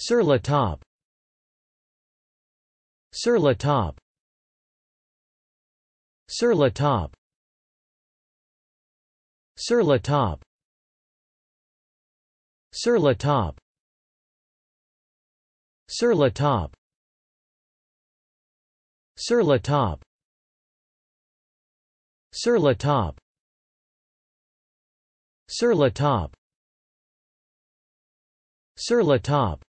Sur la top. Sur la top. Sur la top. Sur la top. Sur la top. Sur la top. Sur la top. Sur la top. Sur la top. Sur la top.